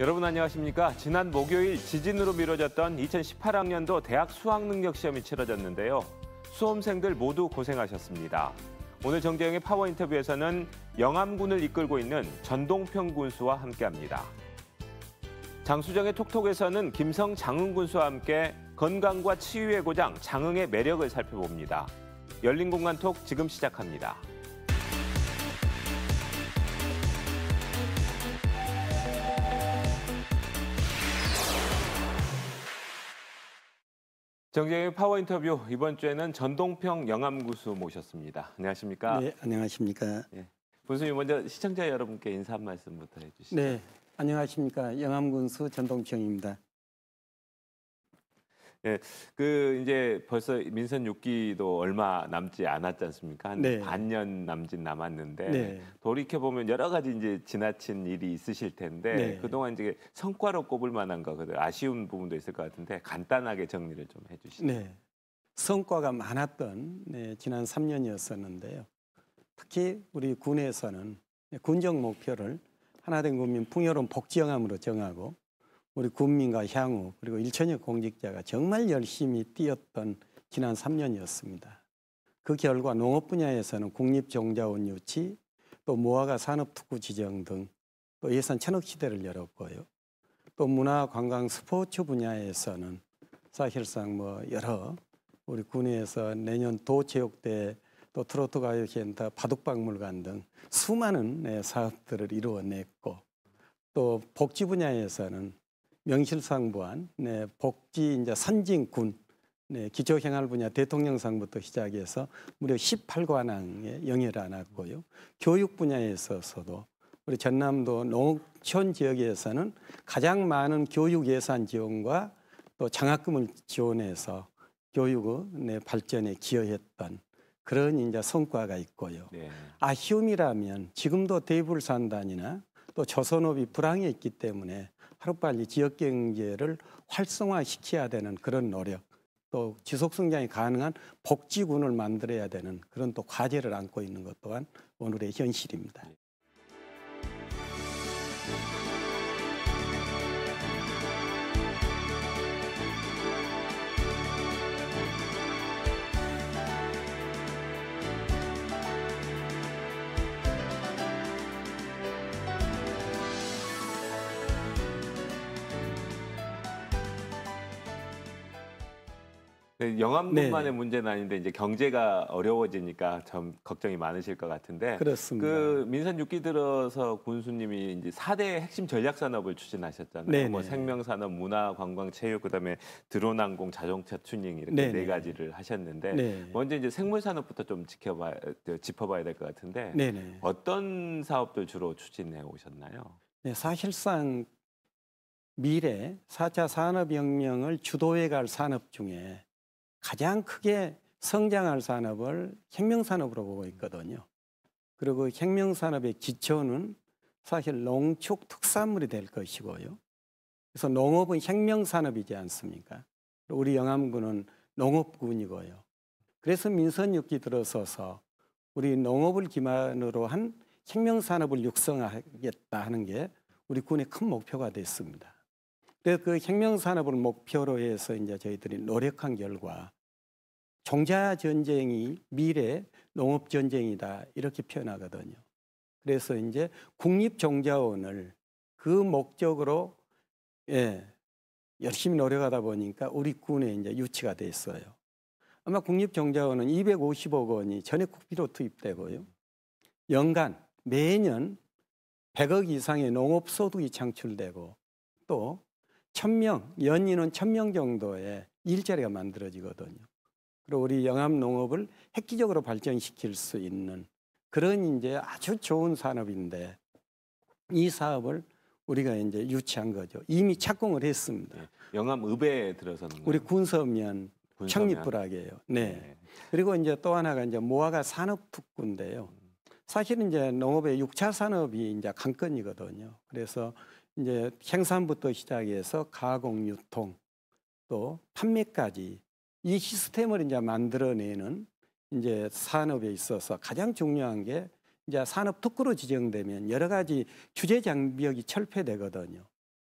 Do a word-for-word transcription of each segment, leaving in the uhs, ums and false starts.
여러분 안녕하십니까? 지난 목요일 지진으로 미뤄졌던 이천십팔 학년도 대학 수학능력시험이 치러졌는데요. 수험생들 모두 고생하셨습니다. 오늘 정재영의 파워 인터뷰에서는 영암군을 이끌고 있는 전동평 군수와 함께합니다. 장수정의 톡톡에서는 김성 장흥 군수와 함께 건강과 치유의 고장 장흥의 매력을 살펴봅니다. 열린 공간 톡 지금 시작합니다. 정재영의 파워 인터뷰, 이번 주에는 전동평 영암군수 모셨습니다. 안녕하십니까? 네, 안녕하십니까? 네. 군수님, 먼저 시청자 여러분께 인사 한 말씀부터 해주시죠. 네, 안녕하십니까? 영암군수 전동평입니다. 네, 그 이제 벌써 민선 육 기도 얼마 남지 않았지 않습니까? 한 네. 반년 남짓 남았는데 네. 돌이켜 보면 여러 가지 이제 지나친 일이 있으실 텐데 네. 그동안 이제 성과로 꼽을 만한 거, 아쉬운 부분도 있을 것 같은데 간단하게 정리를 좀 해주시죠. 네, 성과가 많았던 네, 지난 삼 년이었었는데요. 특히 우리 군에서는 군정 목표를 하나된 국민 풍요로운 복지영암으로 정하고 우리 군민과 향후 그리고 일천여 공직자가 정말 열심히 뛰었던 지난 삼 년이었습니다. 그 결과 농업 분야에서는 국립종자원 유치, 또 무화과 산업특구 지정 등 또 예산 천억 시대를 열었고요. 또 문화, 관광, 스포츠 분야에서는 사실상 뭐 여러 우리 군에서 내년 도체육대회, 또 트로트 가요센터, 바둑박물관 등 수많은 네, 사업들을 이루어냈고, 또 복지 분야에서는 명실상부한 네, 복지 이제 선진군, 네, 기초생활 분야 대통령상부터 시작해서 무려 십팔 관왕에 영예를 안았고요. 교육 분야에 있어서도 우리 전남도 농촌 지역에서는 가장 많은 교육 예산 지원과 또 장학금을 지원해서 교육의 네, 발전에 기여했던 그런 이제 성과가 있고요. 네. 아쉬움이라면 지금도 대불산단이나 또 조선업이 불황에 있기 때문에 하루빨리 지역 경제를 활성화시켜야 되는 그런 노력, 또 지속 성장이 가능한 복지군을 만들어야 되는 그런 또 과제를 안고 있는 것 또한 오늘의 현실입니다. 영암군만의 네. 문제는 아닌데 이제 경제가 어려워지니까 좀 걱정이 많으실 것 같은데. 그렇습니다. 그 민선 육 기 들어서 군수님이 이제 사 대 핵심 전략 산업을 추진하셨잖아요. 네네. 뭐 생명산업, 문화, 관광, 체육, 그다음에 드론 항공, 자동차 튜닝 이렇게 네네. 네 가지를 하셨는데 네. 먼저 이제 생물산업부터 좀 지켜봐 짚어봐야 될 것 같은데 네네. 어떤 사업들 주로 추진해 오셨나요? 네, 사실상 미래 사 차 산업혁명을 주도해 갈 산업 중에 가장 크게 성장할 산업을 혁명산업으로 보고 있거든요. 그리고 혁명산업의 기초는 사실 농축 특산물이 될 것이고요. 그래서 농업은 혁명산업이지 않습니까? 우리 영암군은 농업군이고요. 그래서 민선 육 기 들어서서 우리 농업을 기반으로 한 혁명산업을 육성하겠다 하는 게 우리 군의 큰 목표가 됐습니다. 그래서 그 혁명산업을 목표로 해서 이제 저희들이 노력한 결과 종자 전쟁이 미래 농업 전쟁이다 이렇게 표현하거든요. 그래서 이제 국립종자원을 그 목적으로 예, 열심히 노력하다 보니까 우리 군에 이제 유치가 됐어요. 아마 국립종자원은 이백오십억 원이 전액 국비로 투입되고요. 연간 매년 백억 이상의 농업소득이 창출되고 또 천 명, 연인은 천 명 정도의 일자리가 만들어지거든요. 그리고 우리 영암 농업을 획기적으로 발전시킬 수 있는 그런 이제 아주 좋은 산업인데 이 사업을 우리가 이제 유치한 거죠. 이미 착공을 했습니다. 네. 영암읍에 들어서는 우리 군서면 청립부락이에요. 네. 네. 그리고 이제 또 하나가 이제 무화과 산업특구인데요. 사실은 이제 농업의 육 차 산업이 이제 관건이거든요. 그래서 이제 생산부터 시작해서 가공, 유통, 또 판매까지 이 시스템을 이제 만들어내는 이제 산업에 있어서 가장 중요한 게 이제 산업 특구로 지정되면 여러 가지 규제 장벽이 철폐되거든요.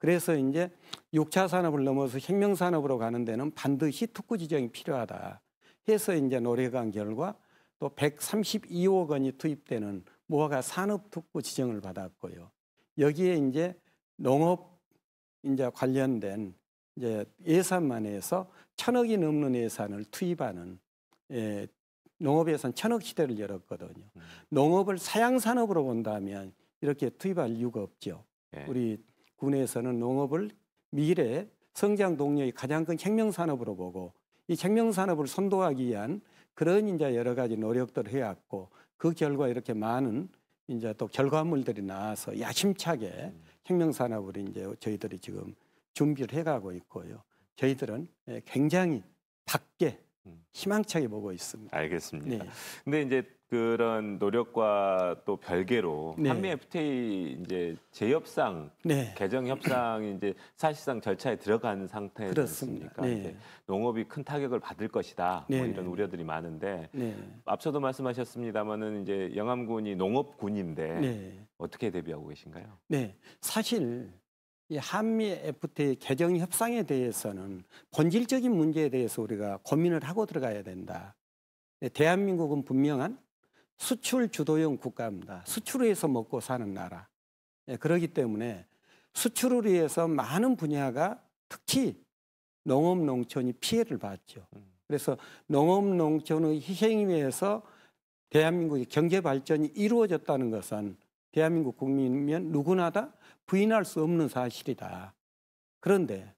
그래서 이제 육 차 산업을 넘어서 혁명 산업으로 가는 데는 반드시 특구 지정이 필요하다 해서 이제 노력한 결과 또 백삼십이억 원이 투입되는 무허가 산업 특구 지정을 받았고요. 여기에 이제 농업 이제 관련된 이제 예산만 해서 천억이 넘는 예산을 투입하는 예, 농업 예산 천억 시대를 열었거든요. 음. 농업을 사양 산업으로 본다면 이렇게 투입할 이유가 없죠. 네. 우리 군에서는 농업을 미래 성장 동력의 가장 큰 혁명 산업으로 보고 이 혁명 산업을 선도하기 위한 그런 이제 여러 가지 노력들을 해왔고 그 결과 이렇게 많은 이제 또 결과물들이 나와서 야심차게 음. 혁명 산업을 이제 저희들이 지금 준비를 해가고 있고요. 저희들은 굉장히 밝게 희망차게 보고 있습니다. 알겠습니다. 네. 근데 이제 그런 노력과 또 별개로 네. 한미 에프티에이 이제 재협상, 네. 개정 협상이 이제 사실상 절차에 들어간 상태였습니까? 네. 이제 농업이 큰 타격을 받을 것이다. 네. 뭐 이런 우려들이 많은데 네. 앞서도 말씀하셨습니다만은 이제 영암군이 농업군인데 네. 어떻게 대비하고 계신가요? 네, 사실. 이 한미 에프티에이 개정 협상에 대해서는 본질적인 문제에 대해서 우리가 고민을 하고 들어가야 된다. 대한민국은 분명한 수출 주도형 국가입니다. 수출을 해서 먹고 사는 나라. 그렇기 때문에 수출을 위해서 많은 분야가 특히 농업, 농촌이 피해를 봤죠. 그래서 농업, 농촌의 희생에 의해서 대한민국의 경제 발전이 이루어졌다는 것은 대한민국 국민이면 누구나 다 부인할 수 없는 사실이다. 그런데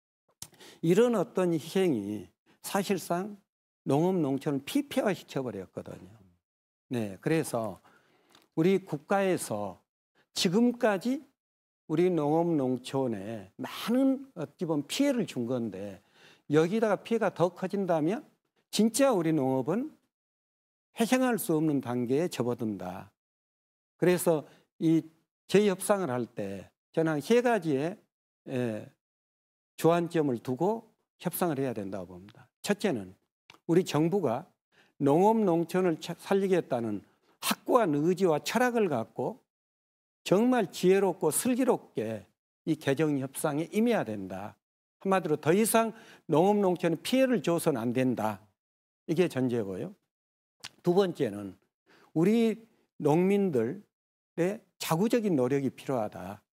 이런 어떤 희생이 사실상 농업, 농촌을 피폐화 시켜버렸거든요. 네, 그래서 우리 국가에서 지금까지 우리 농업, 농촌에 많은 어찌 보면 피해를 준 건데 여기다가 피해가 더 커진다면 진짜 우리 농업은 회생할 수 없는 단계에 접어든다. 그래서 이 재협상을 할 때 저는 세 가지의 에, 주안점을 두고 협상을 해야 된다고 봅니다. 첫째는 우리 정부가 농업, 농촌을 살리겠다는 확고한 의지와 철학을 갖고 정말 지혜롭고 슬기롭게 이 개정 협상에 임해야 된다. 한마디로 더 이상 농업, 농촌에 피해를 줘서는 안 된다. 이게 전제고요. 두 번째는 우리 농민들의 자구적인 노력이 필요하다.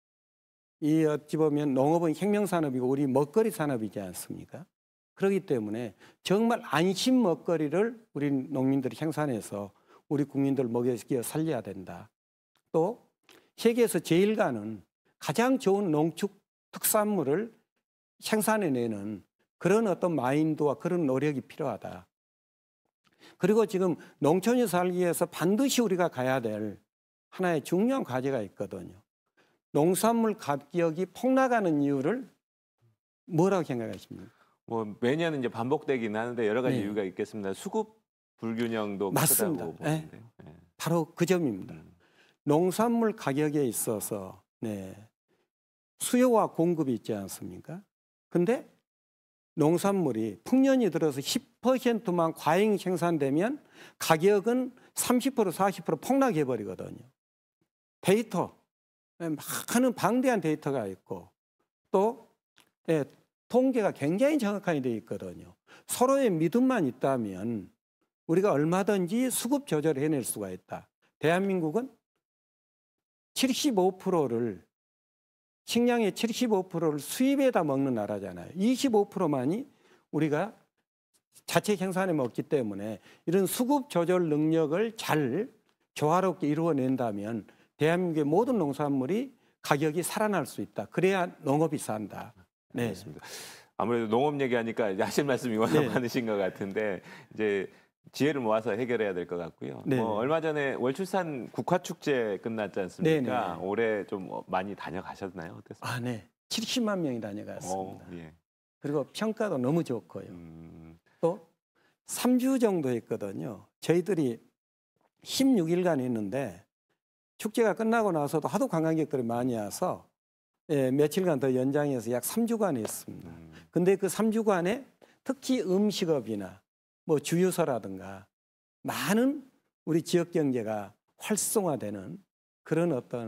이 어찌 보면 농업은 혁명산업이고 우리 먹거리 산업이지 않습니까? 그렇기 때문에 정말 안심 먹거리를 우리 농민들이 생산해서 우리 국민들 먹여 살려야 된다. 또 세계에서 제일 가는 가장 좋은 농축 특산물을 생산해내는 그런 어떤 마인드와 그런 노력이 필요하다. 그리고 지금 농촌에 살기 위해서 반드시 우리가 가야 될 하나의 중요한 과제가 있거든요. 농산물 가격이 폭락하는 이유를 뭐라고 생각하십니까? 뭐 매년 이제 반복되긴 하는데 여러 가지 네. 이유가 있겠습니다. 수급 불균형도 맞습니다. 크다고 보는데요. 네. 네. 바로 그 점입니다. 음. 농산물 가격에 있어서 네. 수요와 공급이 있지 않습니까? 근데 농산물이 풍년이 들어서 십 퍼센트만 과잉 생산되면 가격은 삼십 퍼센트, 사십 퍼센트 폭락해 버리거든요. 데이터, 많은 방대한 데이터가 있고 또 예, 통계가 굉장히 정확하게 되어 있거든요. 서로의 믿음만 있다면 우리가 얼마든지 수급 조절을 해낼 수가 있다. 대한민국은 칠십오 퍼센트를 식량의 칠십오 퍼센트를 수입에다 먹는 나라잖아요. 이십오 퍼센트만이 우리가 자체 생산해 먹기 때문에 이런 수급 조절 능력을 잘 조화롭게 이루어낸다면 대한민국의 모든 농산물이 가격이 살아날 수 있다. 그래야 농업이 산다. 네. 알겠습니다. 아무래도 농업 얘기하니까 하실 말씀이 워낙 네. 많으신 것 같은데 이제 지혜를 모아서 해결해야 될 것 같고요. 네. 뭐 얼마 전에 월출산 국화축제 끝났지 않습니까? 네. 올해 좀 많이 다녀가셨나요? 어땠어요? 아, 네. 칠십만 명이 다녀갔습니다. 오, 예. 그리고 평가도 너무 좋고요. 음... 또 삼 주 정도 했거든요. 저희들이 십육 일간 했는데 축제가 끝나고 나서도 하도 관광객들이 많이 와서 예, 며칠간 더 연장해서 약 삼 주간 했습니다. 음. 근데 그 삼 주간에 특히 음식업이나 뭐 주유소라든가 많은 우리 지역 경제가 활성화되는 그런 어떤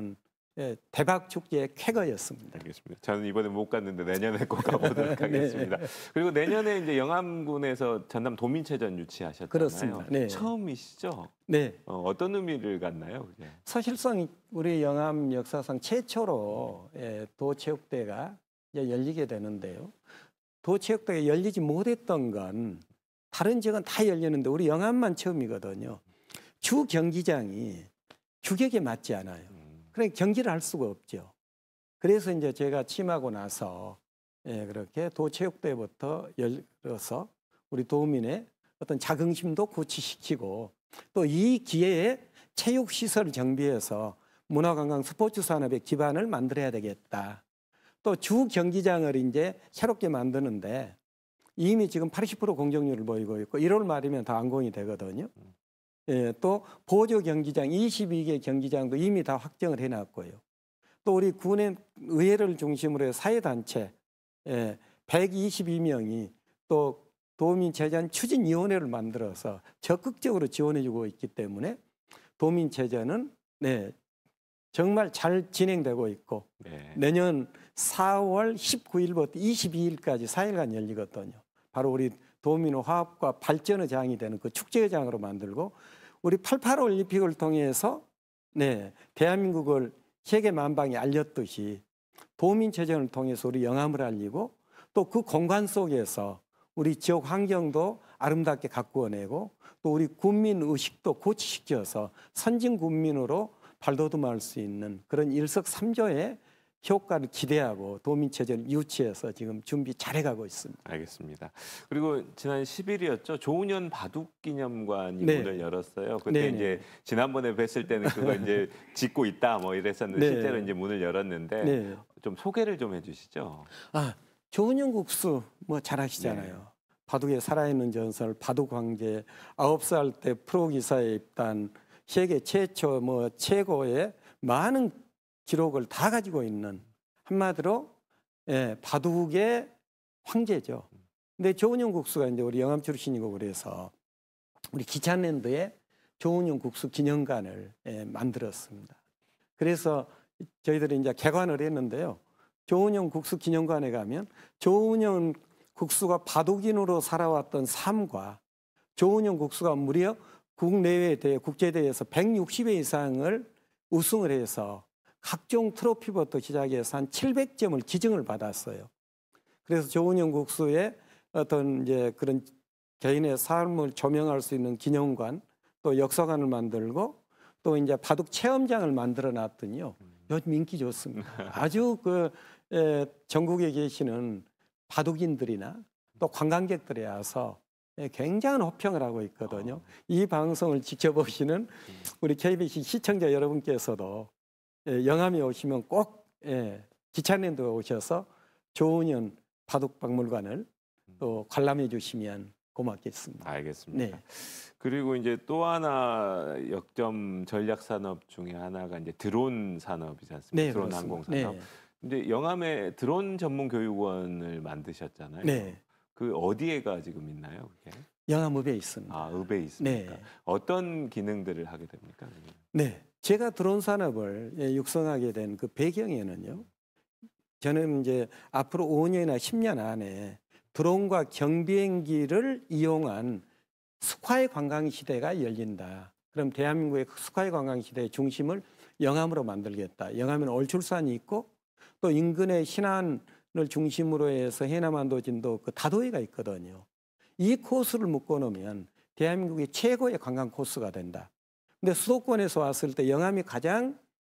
예, 대박 축제의 쾌거였습니다. 알겠습니다. 저는 이번에 못 갔는데 내년에 꼭 가보도록 하겠습니다. 네. 그리고 내년에 이제 영암군에서 전남 도민체전 유치하셨잖아요. 그렇습니다. 네. 처음이시죠? 네. 어, 어떤 의미를 갖나요? 그게? 사실상 우리 영암 역사상 최초로 예, 도체육대회가 이제 열리게 되는데요. 도체육대회가 열리지 못했던 건 다른 지역은 다 열렸는데 우리 영암만 처음이거든요. 주 경기장이 규격에 맞지 않아요. 그래 경기를 할 수가 없죠. 그래서 이제 제가 취임하고 나서 예, 그렇게 도체육대회부터 열어서 우리 도민의 어떤 자긍심도 고취시키고 또 이 기회에 체육시설 정비해서 문화관광 스포츠 산업의 기반을 만들어야 되겠다. 또 주 경기장을 이제 새롭게 만드는데 이미 지금 팔십 퍼센트 공정률을 보이고 있고 일월 말이면 다 완공이 되거든요. 예, 또 보조 경기장 이십이 개 경기장도 이미 다 확정을 해놨고요. 또 우리 군의 의회를 중심으로 해서 사회단체 예, 백이십이 명이 또 도민체전 추진위원회를 만들어서 적극적으로 지원해주고 있기 때문에 도민체전은 네, 정말 잘 진행되고 있고 네. 내년 사월 십구일부터 이십이일까지 사 일간 열리거든요. 바로 우리 도민의 화합과 발전의 장이 되는 그 축제의 장으로 만들고 우리 팔십팔 올림픽을 통해서 네, 대한민국을 세계 만방에 알렸듯이 도민체전을 통해서 우리 영암을 알리고 또 그 공간 속에서 우리 지역 환경도 아름답게 가꾸어내고 또 우리 국민 의식도 고취시켜서 선진 국민으로 발돋움할 수 있는 그런 일석삼조의 효과를 기대하고 도민체전을 유치해서 지금 준비 잘해가고 있습니다. 알겠습니다. 그리고 지난 십일이었죠. 조은현 바둑기념관이 네. 문을 열었어요. 그때 네네. 이제 지난번에 뵀을 때는 그거 이제 짓고 있다 뭐 이랬었는데 네. 실제로 이제 문을 열었는데 네. 좀 소개를 좀 해주시죠. 아, 조은현 국수 뭐 잘하시잖아요. 네. 바둑의 살아있는 전설, 바둑 황제, 아홉 살 때 프로기사에 입단, 세계 최초 뭐 최고의 많은 기록을 다 가지고 있는 한마디로 예, 바둑의 황제죠. 근데 조은현 국수가 이제 우리 영암 출신이고 그래서 우리 기찬랜드에 조은현 국수 기념관을 예, 만들었습니다. 그래서 저희들이 이제 개관을 했는데요. 조은현 국수 기념관에 가면 조은현 국수가 바둑인으로 살아왔던 삶과 조은현 국수가 무려 국내외 대회, 국제대회에서 백육십 회 이상을 우승을 해서 각종 트로피부터 시작해서 한 칠백 점을 기증을 받았어요. 그래서 조은현 국수의 어떤 이제 그런 개인의 삶을 조명할 수 있는 기념관, 또 역사관을 만들고 또 이제 바둑 체험장을 만들어 놨더니요. 요즘 인기 좋습니다. 아주 그 에, 전국에 계시는 바둑인들이나 또 관광객들이 와서 굉장한 호평을 하고 있거든요. 이 방송을 지켜보시는 우리 케이비씨 시청자 여러분께서도 영암에 오시면 꼭 기찬랜드에 오셔서 조은현 바둑박물관을 또 관람해 주시면 고맙겠습니다. 알겠습니다. 네. 그리고 이제 또 하나 역점 전략 산업 중에 하나가 이제 드론 산업이지 않습니까? 네, 드론 그렇습니다. 항공 산업. 네. 근데 영암에 드론 전문 교육원을 만드셨잖아요. 네. 그 어디에가 지금 있나요? 그게? 영암읍에 있습니다. 아, 읍에 있습니까? 네. 어떤 기능들을 하게 됩니까? 네. 제가 드론 산업을 육성하게 된 그 배경에는요. 저는 이제 앞으로 오 년이나 십 년 안에 드론과 경비행기를 이용한 스카이 관광 시대가 열린다. 그럼 대한민국의 스카이 관광 시대의 중심을 영암으로 만들겠다. 영암에는 얼출산이 있고 또 인근의 신안을 중심으로 해서 해남한도 진도 그 다도해가 있거든요. 이 코스를 묶어놓으면 대한민국의 최고의 관광 코스가 된다. 근데 수도권에서 왔을 때 영암이 가장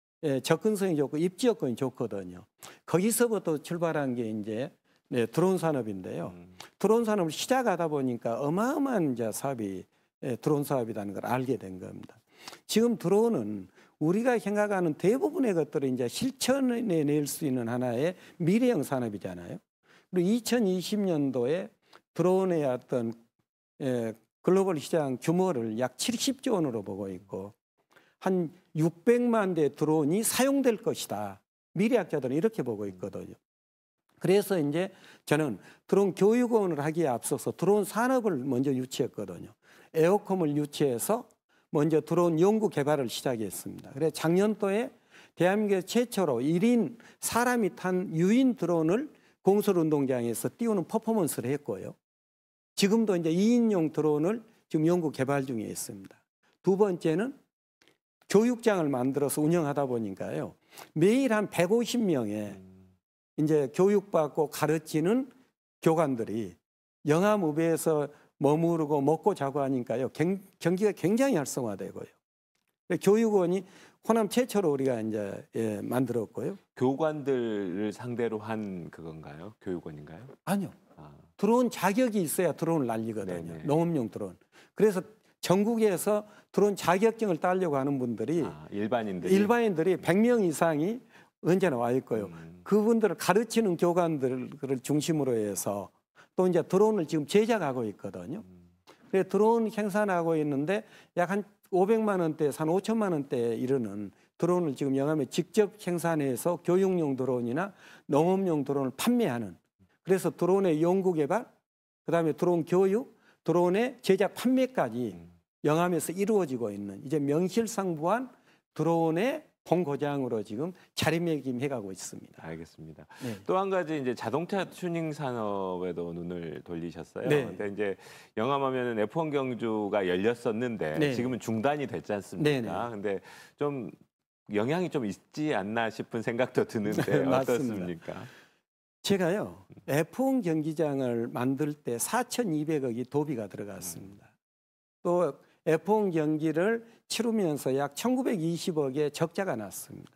접근성이 좋고 입지 여건이 좋거든요. 거기서부터 출발한 게 이제 네, 드론 산업인데요. 음. 드론 산업을 시작하다 보니까 어마어마한 이제 사업이 예, 드론 사업이라는 걸 알게 된 겁니다. 지금 드론은 우리가 생각하는 대부분의 것들을 이제 실천해낼 수 있는 하나의 미래형 산업이잖아요. 그리고 이천이십 년도에 드론의 어떤 예, 글로벌 시장 규모를 약 칠십조 원으로 보고 있고 한 육백만 대 드론이 사용될 것이다. 미래학자들은 이렇게 보고 있거든요. 그래서 이제 저는 드론 교육원을 하기에 앞서서 드론 산업을 먼저 유치했거든요. 에어콤을 유치해서 먼저 드론 연구 개발을 시작했습니다. 그래서 작년도에 대한민국에서 최초로 일 인 사람이 탄 유인 드론을 공설운동장에서 띄우는 퍼포먼스를 했고요. 지금도 이제 이 인용 드론을 지금 연구 개발 중에 있습니다. 두 번째는 교육장을 만들어서 운영하다 보니까요. 매일 한 백오십 명의 이제 교육받고 가르치는 교관들이 영암읍에서 머무르고 먹고 자고 하니까요. 경, 경기가 굉장히 활성화되고요. 교육원이 호남 최초로 우리가 이제 예, 만들었고요. 교관들을 상대로 한 그건가요? 교육원인가요? 아니요. 아. 드론 자격이 있어야 드론을 날리거든요. 네네. 농업용 드론. 그래서 전국에서 드론 자격증을 따려고 하는 분들이 아, 일반인들이 일반인들이 백 명 이상이 언제나 와 있고요. 음. 그분들을 가르치는 교관들을 중심으로 해서 또 이제 드론을 지금 제작하고 있거든요. 음. 그래서 드론 생산하고 있는데 약 한 오백만 원대에서 한 오천만 원대에 이르는 드론을 지금 영암에 직접 생산해서 교육용 드론이나 농업용 드론을 판매하는, 그래서 드론의 연구 개발, 그다음에 드론 교육, 드론의 제작 판매까지 음. 영암에서 이루어지고 있는 이제 명실상부한 드론의 본고장으로 지금 자리매김해가고 있습니다. 알겠습니다. 네. 또 한 가지 이제 자동차 튜닝 산업에도 눈을 돌리셨어요. 네. 근데 이제 영암하면은 에프 원 경주가 열렸었는데 네. 지금은 중단이 됐지 않습니까? 네, 네. 근데 좀 영향이 좀 있지 않나 싶은 생각도 드는데 네, 맞습니다. 어떻습니까? 제가요 에프 원 경기장을 만들 때 사천이백억이 도비가 들어갔습니다. 또 에프 원 경기를 치르면서 약 천구백이십억의 적자가 났습니다.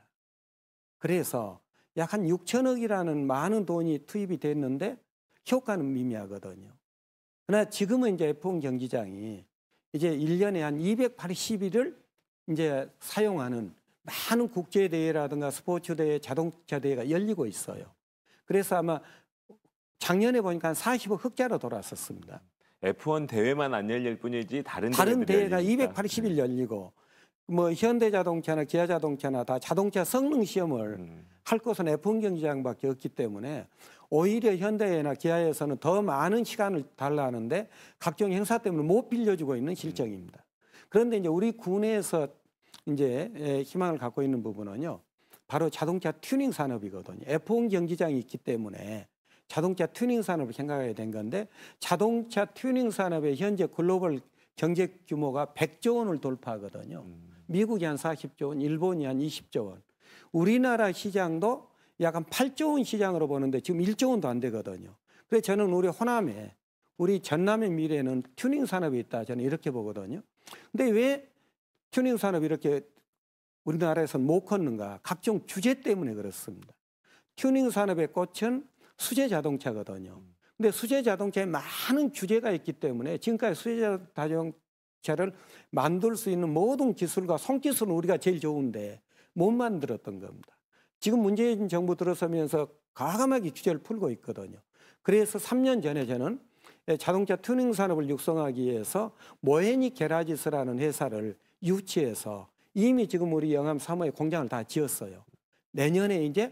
그래서 약 한 육천억이라는 많은 돈이 투입이 됐는데 효과는 미미하거든요. 그러나 지금은 이제 에프 원 경기장이 이제 일 년에 한 이백팔십 일을 이제 사용하는 많은 국제대회라든가 스포츠대회, 자동차 대회가 열리고 있어요. 그래서 아마 작년에 보니까 한 사십억 흑자로 돌아섰습니다. 에프 원 대회만 안 열릴 뿐이지 다른, 다른 대회가 열리니까. 이백팔십 일 열리고 뭐 현대자동차나 기아자동차나 다 자동차 성능 시험을 음. 할 곳은 에프 원 경기장밖에 없기 때문에 오히려 현대나 기아에서는 더 많은 시간을 달라하는데 각종 행사 때문에 못 빌려주고 있는 실정입니다. 그런데 이제 우리 군에서 이제 희망을 갖고 있는 부분은요, 바로 자동차 튜닝 산업이거든요. 에프 원 경기장이 있기 때문에 자동차 튜닝 산업을 생각해야 된 건데, 자동차 튜닝 산업의 현재 글로벌 경제 규모가 백조 원을 돌파하거든요. 미국이 한 사십조 원, 일본이 한 이십조 원. 우리나라 시장도 약 한 팔조 원 시장으로 보는데 지금 일조 원도 안 되거든요. 그래서 저는 우리 호남에, 우리 전남의 미래는 튜닝 산업이 있다, 저는 이렇게 보거든요. 근데 왜 튜닝 산업이 이렇게 우리나라에서 못 컸는가? 각종 규제 때문에 그렇습니다. 튜닝 산업의 꽃은 수제 자동차거든요. 근데 수제 자동차에 많은 규제가 있기 때문에 지금까지 수제 자동차를 만들 수 있는 모든 기술과 손기술은 우리가 제일 좋은데 못 만들었던 겁니다. 지금 문재인 정부 들어서면서 과감하게 규제를 풀고 있거든요. 그래서 삼 년 전에 저는 자동차 튜닝 산업을 육성하기 위해서 모헤니 게라지스라는 회사를 유치해서 이미 지금 우리 영암 삼 호에 공장을 다 지었어요. 내년에 이제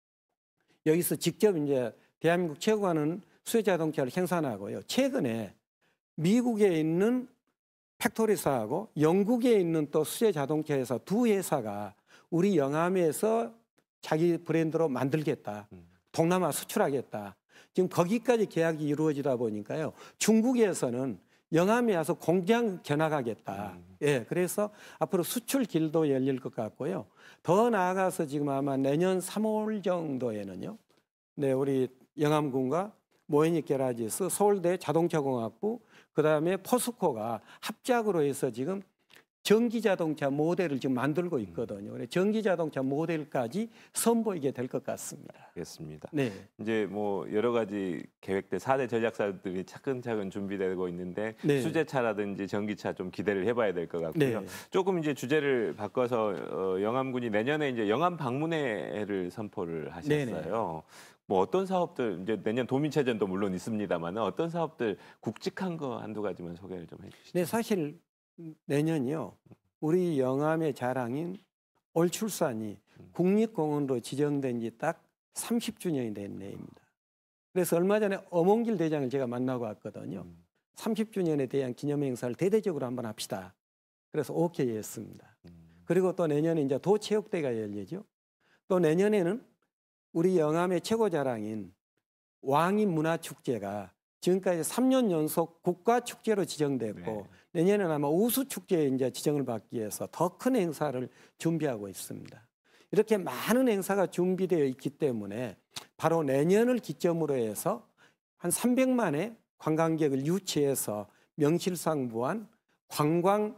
여기서 직접 이제 대한민국 최고가는 수제 자동차를 생산하고요. 최근에 미국에 있는 팩토리사하고 영국에 있는 또 수제 자동차 회사 두 회사가 우리 영암에서 자기 브랜드로 만들겠다. 동남아 수출하겠다. 지금 거기까지 계약이 이루어지다 보니까요. 중국에서는 영암에 와서 공장 견학하겠다. 예, 그래서 앞으로 수출 길도 열릴 것 같고요. 더 나아가서 지금 아마 내년 삼월 정도에는요. 네, 우리 영암군과 모헤니 게라지스, 서울대 자동차공학부, 그다음에 포스코가 합작으로 해서 지금 전기자동차 모델을 지금 만들고 있거든요. 그래서 전기자동차 모델까지 선보이게 될 것 같습니다. 알겠습니다. 네. 이제 뭐 여러 가지 계획들 사 대 전략사들이 차근차근 준비되고 있는데 네. 수제차라든지 전기차 좀 기대를 해봐야 될 것 같고요. 네. 조금 이제 주제를 바꿔서 어, 영암군이 내년에 이제 영암 방문회를 선포를 하셨어요. 네네. 뭐 어떤 사업들, 이제 내년 도민체전도 물론 있습니다만 어떤 사업들 굵직한 거 한두 가지만 소개를 좀 해주시죠. 네, 사실 내년이요. 우리 영암의 자랑인 올출산이 국립공원으로 지정된 지 딱 삼십 주년이 된 해입니다. 그래서 얼마 전에 엄원길 대장을 제가 만나고 왔거든요. 음. 삼십 주년에 대한 기념행사를 대대적으로 한번 합시다. 그래서 오케이 했습니다. 음. 그리고 또 내년에 이제 도체육대가 열리죠. 또 내년에는 우리 영암의 최고 자랑인 왕인 문화축제가 지금까지 삼 년 연속 국가축제로 지정됐고 네. 내년에는 아마 우수축제에 이제 지정을 받기 위해서 더 큰 행사를 준비하고 있습니다. 이렇게 많은 행사가 준비되어 있기 때문에 바로 내년을 기점으로 해서 한 삼백만의 관광객을 유치해서 명실상부한 관광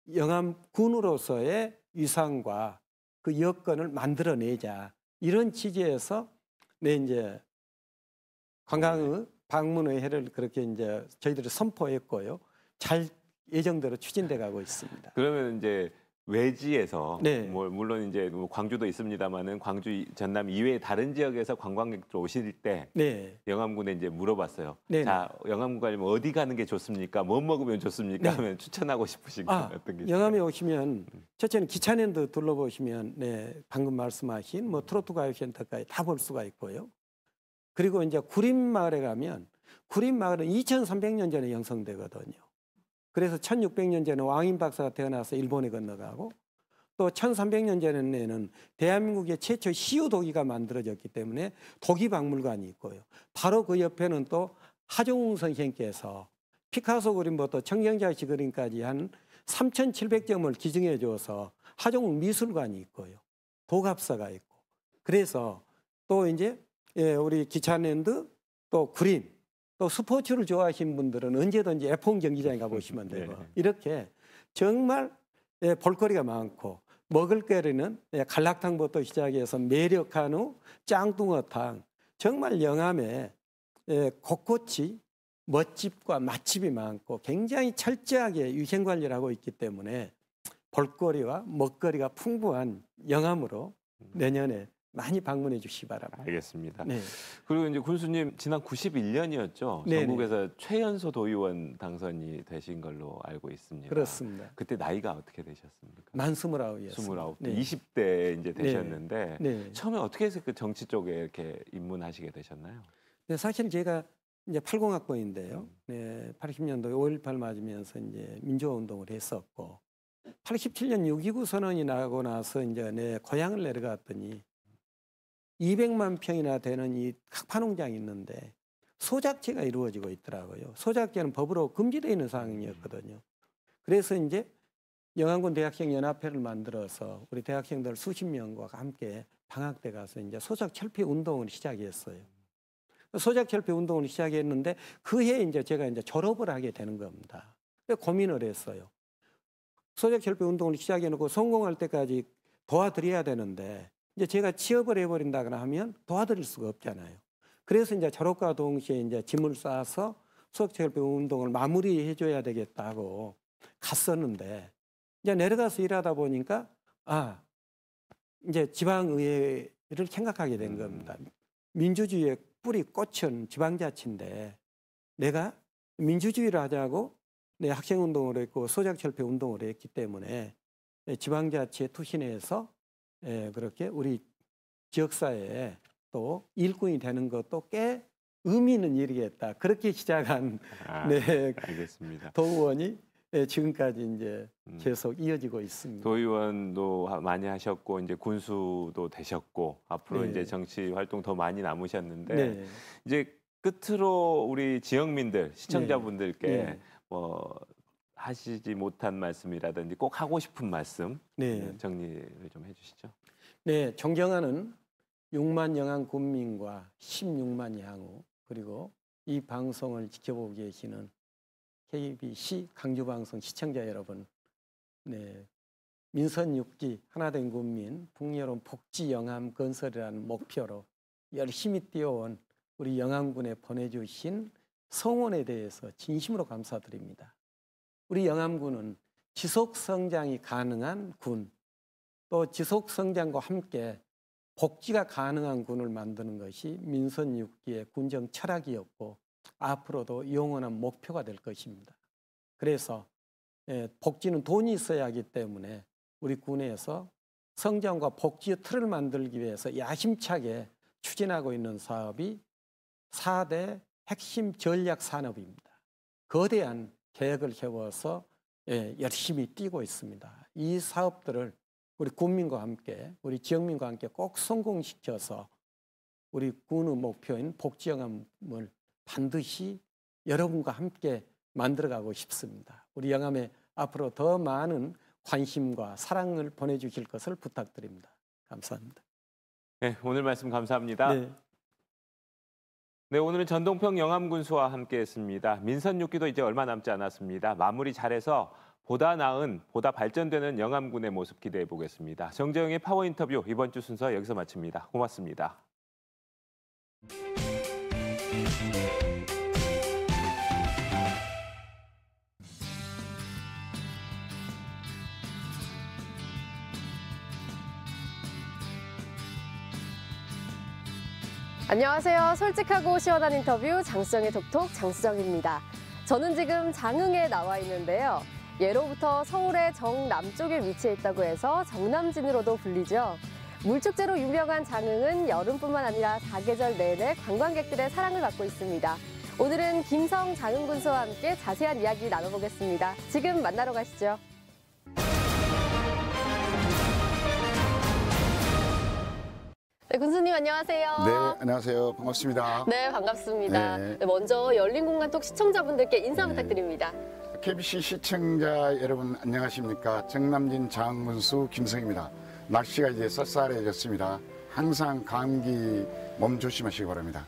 영암군으로서의 위상과 그 여건을 만들어내자, 이런 취지에서 네 이제 관광의 방문의 해를 그렇게 이제 저희들이 선포했고요. 잘 예정대로 추진돼 가고 있습니다. 그러면 이제 외지에서 네. 뭐 물론 이제 뭐 광주도 있습니다만은 광주 이- 전남 이외의 다른 지역에서 관광객들 오실 때 네. 영암군에 이제 물어봤어요. 네네. 자, 영암군 가려면 어디 가는 게 좋습니까? 뭐 먹으면 좋습니까? 네. 하면 추천하고 싶으신 거 아, 어떤 게 있어요? 영암에 오시면 첫째는 기차랜드 둘러보시면 네, 방금 말씀하신 뭐 트로트 가요센터까지 다 볼 수가 있고요. 그리고 이제 구림마을에 가면 구림마을은 이천삼백 년 전에 형성되거든요. 그래서 천육백 년 전에 왕인 박사가 태어나서 일본에 건너가고 또 천삼백 년 전에는 대한민국의 최초 시우 도기가 만들어졌기 때문에 도기 박물관이 있고요. 바로 그 옆에는 또 하종웅 선생께서 피카소 그림부터 청경자씨 그림까지 한 삼천칠백 점을 기증해 줘서 하종웅 미술관이 있고요. 도갑사가 있고. 그래서 또 이제 예, 우리 기차랜드 또 구림 또 스포츠를 좋아하시는 분들은 언제든지 에프원 경기장에 가보시면 되고 네. 이렇게 정말 예, 볼거리가 많고 먹을 거리는 예, 갈락탕부터 시작해서 매력한우, 짱뚱어탕, 정말 영암에 예, 곳곳이 멋집과 맛집이 많고 굉장히 철저하게 위생 관리를 하고 있기 때문에 볼거리와 먹거리가 풍부한 영암으로 내년에 많이 방문해 주시기 바랍니다. 알겠습니다. 네. 그리고 이제 군수님 지난 구십일 년이었죠. 네네. 전국에서 최연소 도의원 당선이 되신 걸로 알고 있습니다. 그렇습니다. 그때 나이가 어떻게 되셨습니까? 만 스물아홉이었습니다. 스물아홉 대 네. 이십 대 이제 되셨는데 네. 처음에 어떻게 해서 그 정치 쪽에 이렇게 입문하시게 되셨나요? 네, 사실 제가 이제 팔십 학번인데요. 네, 팔십 년도에 오일팔 맞으면서 이제 민주화 운동을 했었고 팔십칠 년 육이구 선언이 나고 나서 이제 내 고향을 내려갔더니 이백만 평이나 되는 이 각파농장이 있는데 소작제가 이루어지고 있더라고요. 소작제는 법으로 금지되어 있는 상황이었거든요. 그래서 이제 영암군 대학생 연합회를 만들어서 우리 대학생들 수십 명과 함께 방학때 가서 이제 소작 철폐 운동을 시작했어요. 소작 철폐 운동을 시작했는데 그 해에 이제 제가 이제 졸업을 하게 되는 겁니다. 그래서 고민을 했어요. 소작 철폐 운동을 시작해 놓고 성공할 때까지 도와드려야 되는데 이제 제가 취업을 해버린다거나 하면 도와드릴 수가 없잖아요. 그래서 이제 졸업과 동시에 이제 짐을 싸서 소작철폐 운동을 마무리해줘야 되겠다고 갔었는데 이제 내려가서 일하다 보니까 아 이제 지방의회를 생각하게 된 겁니다. 민주주의의 뿌리 꽃은 지방자치인데 내가 민주주의를 하자고 내 학생운동을 했고 소작철폐 운동을 했기 때문에 지방자치에 투신해서 예, 그렇게 우리 지역사회에 또 일꾼이 되는 것도 꽤 의미 있는 일이겠다. 그렇게 시작한 아, 네, 알겠습니다. 도의원이 예, 지금까지 이제 음. 계속 이어지고 있습니다. 도의원도 하- 많이 하셨고 이제 군수도 되셨고 앞으로 네. 이제 정치 활동 더 많이 남으셨는데 네. 이제 끝으로 우리 지역민들 시청자분들께 네. 뭐 하시지 못한 말씀이라든지 꼭 하고 싶은 말씀 네. 정리를 좀 해주시죠. 네, 존경하는 육만 영암 군민과 십육만 향후 그리고 이 방송을 지켜보고 계시는 케이비씨 강주방송 시청자 여러분, 네, 민선 육 기 하나된 국민 풍요로운 복지 영암 건설이라는 목표로 열심히 뛰어온 우리 영암군에 보내주신 성원에 대해서 진심으로 감사드립니다. 우리 영암군은 지속 성장이 가능한 군, 또 지속 성장과 함께 복지가 가능한 군을 만드는 것이 민선 육 기의 군정 철학이었고 앞으로도 영원한 목표가 될 것입니다. 그래서 예, 복지는 돈이 있어야 하기 때문에 우리 군에서 성장과 복지의 틀을 만들기 위해서 야심차게 추진하고 있는 사업이 사 대 핵심 전략 산업입니다. 거대한 계획을 세워서 예, 열심히 뛰고 있습니다. 이 사업들을 우리 군민과 함께 우리 지역민과 함께 꼭 성공시켜서 우리 군의 목표인 복지영암을 반드시 여러분과 함께 만들어가고 싶습니다. 우리 영암에 앞으로 더 많은 관심과 사랑을 보내주실 것을 부탁드립니다. 감사합니다. 네, 오늘 말씀 감사합니다. 네. 네, 오늘은 전동평 영암군수와 함께했습니다. 민선 육 기도 이제 얼마 남지 않았습니다. 마무리 잘해서 보다 나은, 보다 발전되는 영암군의 모습 기대해 보겠습니다. 정재영의 파워 인터뷰 이번 주 순서 여기서 마칩니다. 고맙습니다. 안녕하세요. 솔직하고 시원한 인터뷰 장수정의 톡톡 장수정입니다. 저는 지금 장흥에 나와 있는데요. 예로부터 서울의 정남쪽에 위치해 있다고 해서 정남진으로도 불리죠. 물축제로 유명한 장흥은 여름뿐만 아니라 사계절 내내 관광객들의 사랑을 받고 있습니다. 오늘은 김성 장흥군수와 함께 자세한 이야기 나눠보겠습니다. 지금 만나러 가시죠. 네, 군수님 안녕하세요. 네, 안녕하세요. 반갑습니다. 네, 반갑습니다. 네. 네, 먼저 열린공간톡 시청자분들께 인사 네. 부탁드립니다. 케이비씨 시청자 여러분 안녕하십니까? 정남진 장군수 김성입니다. 날씨가 이제 쌀쌀해졌습니다. 항상 감기 몸 조심하시기 바랍니다.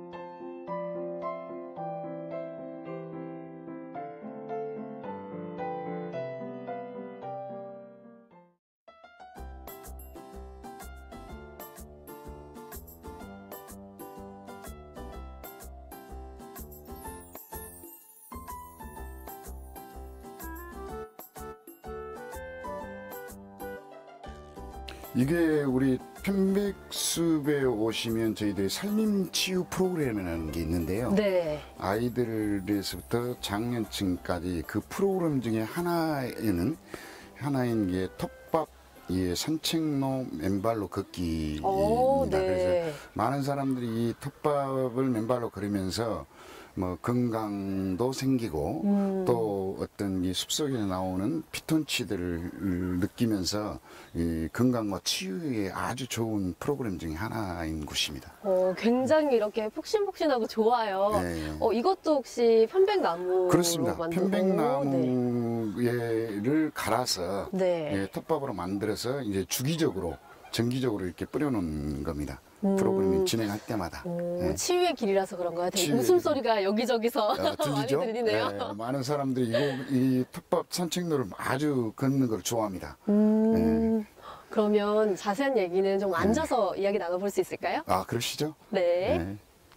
이게 우리 편백숲에 오시면 저희들이 산림치유 프로그램이라는 게 있는데요. 네. 아이들에서부터 장년층까지 그 프로그램 중에 하나에는 하나인 게 톱밥 예, 산책로 맨발로 걷기입니다. 오, 네. 그래서 많은 사람들이 이 톱밥을 맨발로 걸으면서 뭐 건강도 생기고 음. 또 어떤 이 숲속에 나오는 피톤치드를 느끼면서 이 건강과 치유에 아주 좋은 프로그램 중에 하나인 곳입니다. 어, 굉장히 이렇게 폭신폭신하고 좋아요. 네. 어, 이것도 혹시 편백나무 그렇습니다. 만든 편백나무를 갈아서 네. 예, 톱밥으로 만들어서 이제 주기적으로 정기적으로 이렇게 뿌려놓는 겁니다. 음. 프로그램이 진행할 때마다. 오, 예. 치유의 길이라서 그런가요? 되게 치유의 웃음소리가 여기저기서 아, 많이 들리죠? 들리네요. 예, 많은 사람들이 이거, 이 톱밥 산책로를 아주 걷는 걸 좋아합니다. 음, 그러면 자세한 얘기는 좀 앉아서 네. 이야기 나눠볼 수 있을까요? 아, 그러시죠? 네. 네.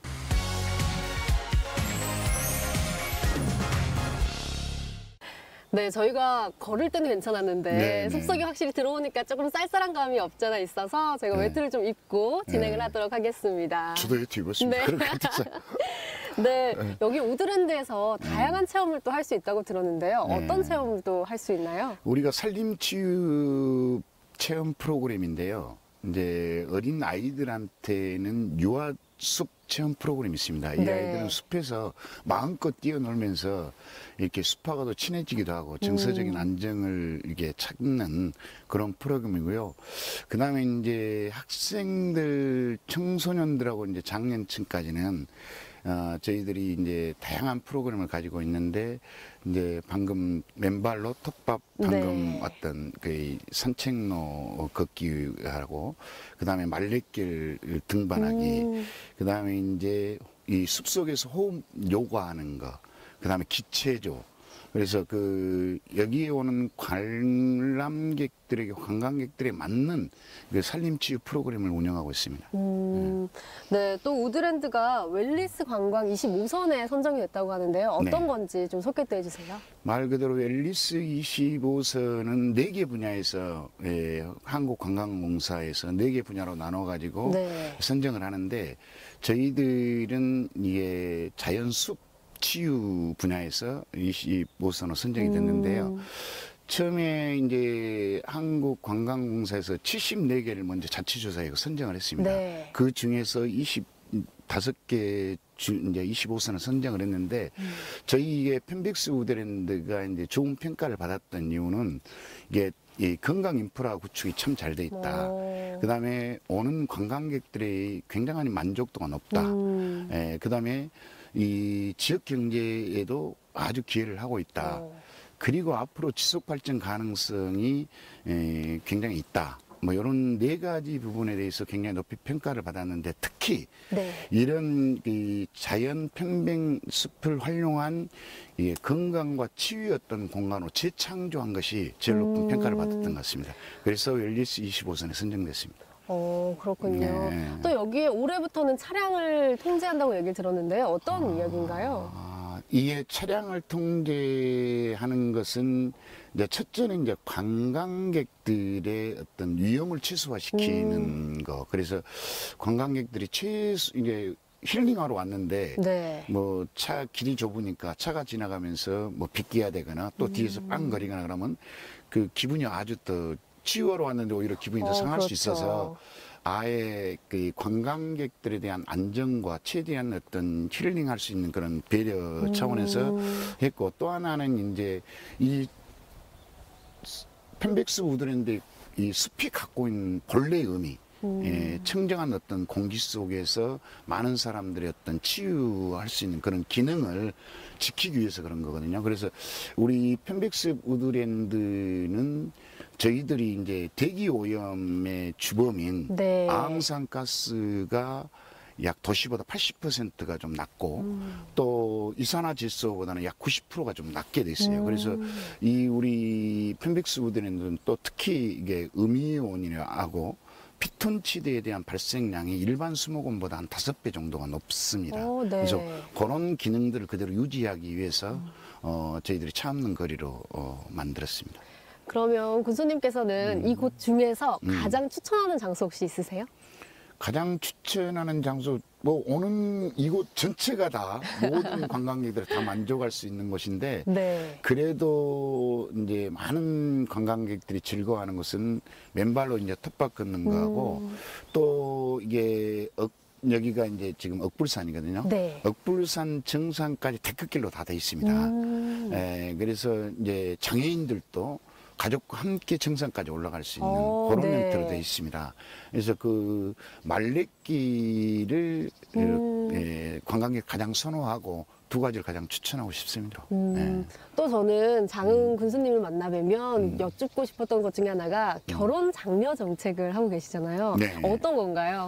네, 저희가 걸을 때는 괜찮았는데 네, 네. 숲속에 확실히 들어오니까 조금 쌀쌀한 감이 없잖아 있어서 저희가 네. 외투를 좀 입고 진행을 네. 하도록 하겠습니다. 저도 이거 입었습니다. 네. 그런 것 같아서. 네, 여기 우드랜드에서 다양한 체험을 또 할 수 있다고 들었는데요. 네. 어떤 체험을 또 할 수 있나요? 우리가 산림치유 체험 프로그램인데요. 이제 어린 아이들한테는 유아숲 체험 프로그램이 있습니다. 이 네. 아이들은 숲에서 마음껏 뛰어놀면서 이렇게 숲하고도 친해지기도 하고 정서적인 음. 안정을 이게 찾는 그런 프로그램이고요. 그 다음에 이제 학생들, 청소년들하고 이제 장년층까지는 어, 저희들이 이제 다양한 프로그램을 가지고 있는데, 이제 방금 맨발로 톱밥, 방금 네. 어떤 그 산책로 걷기하고, 그 다음에 말레길 등반하기, 음. 그 다음에 이제 이 숲속에서 호흡 요가하는 거, 그 다음에 기체조. 그래서 그 여기에 오는 관람객들에게 관광객들에 맞는 그 산림치유 프로그램을 운영하고 있습니다. 음, 네, 또 우드랜드가 웰니스 관광 이십오 선에 선정이 됐다고 하는데요. 어떤 네. 건지 좀 소개 또 해주세요. 말 그대로 웰니스 이십오 선은 네 개 분야에서 예, 한국관광공사에서 네 개 분야로 나눠가지고 네. 선정을 하는데, 저희들은 이게 자연숲 치유 분야에서 이십오 선으로 선정이 됐는데요. 음. 처음에 이제 한국관광공사에서 칠십사 개를 먼저 자치조사해서 선정을 했습니다. 네. 그 중에서 이십 다섯 개 주, 이제 이십오 선을 선정을 했는데, 음. 저희의 펜백스 우드랜드가 이제 좋은 평가를 받았던 이유는 이게 이 건강 인프라 구축이 참 잘 돼 있다. 그 다음에 오는 관광객들의 굉장한 만족도가 높다. 음. 예, 그 다음에 이 지역 경제에도 아주 기여를 하고 있다. 오. 그리고 앞으로 지속 발전 가능성이 에, 굉장히 있다. 뭐 이런 네 가지 부분에 대해서 굉장히 높이 평가를 받았는데, 특히 네. 이런 이 자연 편백 숲을 활용한 이 건강과 치유의 어떤 공간으로 재창조한 것이 제일 높은 음. 평가를 받았던 것 같습니다. 그래서 웰리스 이십오 선에 선정됐습니다. 어, 그렇군요. 네. 또 여기에 올해부터는 차량을 통제한다고 얘기를 들었는데요. 어떤 아, 이야기인가요? 아, 이게 차량을 통제하는 것은 이제 첫째는 이제 관광객들의 어떤 위험을 최소화시키는 음. 거. 그래서 관광객들이 최소 이제 힐링하러 왔는데 네. 뭐 차 길이 좁으니까 차가 지나가면서 뭐 빗기야 되거나 또 음. 뒤에서 빵거리거나 그러면 그 기분이 아주 더 치유하러 왔는데 오히려 기분이 더 어, 상할 그렇죠. 수 있어서 아예 그 관광객들에 대한 안전과 최대한 어떤 힐링할 수 있는 그런 배려 차원에서 음. 했고, 또 하나는 이제 이 펜백스 우드랜드 이 숲이 갖고 있는 본래의 의미, 음. 예, 청정한 어떤 공기 속에서 많은 사람들의 어떤 치유할 수 있는 그런 기능을 지키기 위해서 그런 거거든요. 그래서 우리 펜백스 우드랜드는 저희들이 이제 대기 오염의 주범인 네. 아항산가스가 약 도시보다 팔십 퍼센트가 좀 낮고 음. 또 이산화질소보다는 약 구십 퍼센트가 좀 낮게 됐어요. 음. 그래서 이 우리 펜백스 우드랜드는 또 특히 이게 음이온이라고 피톤치드에 대한 발생량이 일반 수목원보다 한 다섯 배 정도가 높습니다. 오, 네. 그래서 그런 기능들을 그대로 유지하기 위해서 음. 어, 저희들이 차 없는 거리로 어, 만들었습니다. 그러면 군수님께서는 음. 이곳 중에서 음. 가장 추천하는 장소 혹시 있으세요? 가장 추천하는 장소, 뭐 오는 이곳 전체가 다 모든 관광객들이 다 만족할 수 있는 곳인데 네. 그래도 이제 많은 관광객들이 즐거워하는 것은 맨발로 이제 텃밭 걷는 거하고 음. 또 이게 억, 여기가 이제 지금 억불산이거든요. 네. 억불산 정상까지 데크길로 다 돼 있습니다. 음. 에, 그래서 이제 장애인들도 가족과 함께 정상까지 올라갈 수 있는 오, 그런 네. 형태로 되어 있습니다. 그래서 그 말레길을 음. 예, 관광객 가장 선호하고 두 가지를 가장 추천하고 싶습니다. 음. 예. 또 저는 장흥 음. 군수님을 만나뵈면 음. 여쭙고 싶었던 것 중에 하나가 결혼 장려 정책을 하고 계시잖아요. 네. 어떤 건가요?